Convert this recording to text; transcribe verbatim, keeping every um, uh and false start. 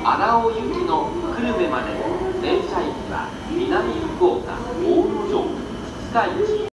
荒尾行きの久留米までの電車駅は南福岡大野城二日市